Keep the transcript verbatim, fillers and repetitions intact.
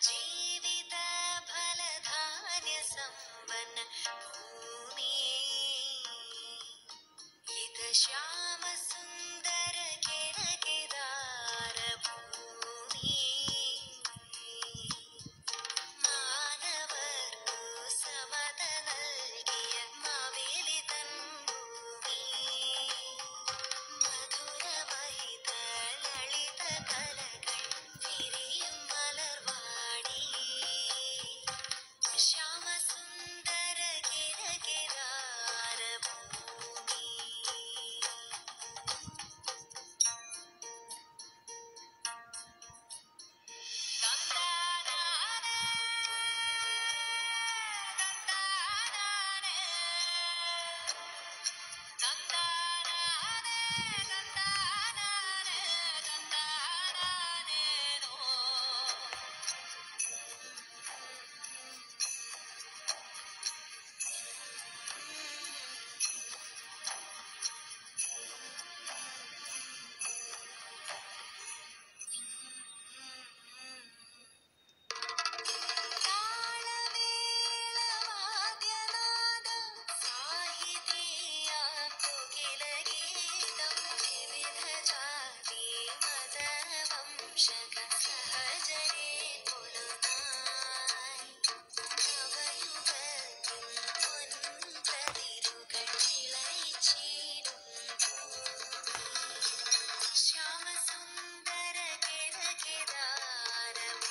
ജീവിത ഫലധാന്യ സമ്പന്ന ഭൂമി ഇത് ശ്യാമസുന്ദര കിരകിരാര ഭൂമി മാനവർക്കു സമത നൽകിയ മാവേലി തൻ ഭൂമി മധുരമഹിത ലളിത കലകൾ വിരിയും മലർവാടി ശ്യാമസുന്ദര കിരകിരാര ഭൂമി തന്താനാനേ തന്താനാനേ തന്താനാനേ തന്താനാനേ തന്താനാനേനോ താളമേളവാദ്യനാദം സാഹിതീയാം കോകിലഗീതം വിവിധ ജാതി മതവംശക സഹജരേ പുലുനായി നവയുഗത്തിൻ പൊൻകതിരുകൾ വിളയിച്ചിടും ഭൂമി ശ്യാമസുന്ദര കിരകിരാര